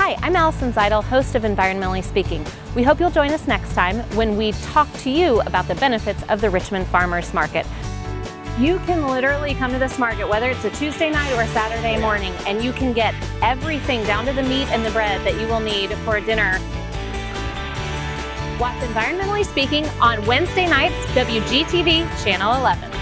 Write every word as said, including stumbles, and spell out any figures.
Hi, I'm Allison Zeidel, host of Environmentally Speaking. We hope you'll join us next time when we talk to you about the benefits of the Richmond Farmers Market. You can literally come to this market, whether it's a Tuesday night or a Saturday morning, and you can get everything down to the meat and the bread that you will need for a dinner. Watch Environmentally Speaking on Wednesday nights, W C T V Channel eleven.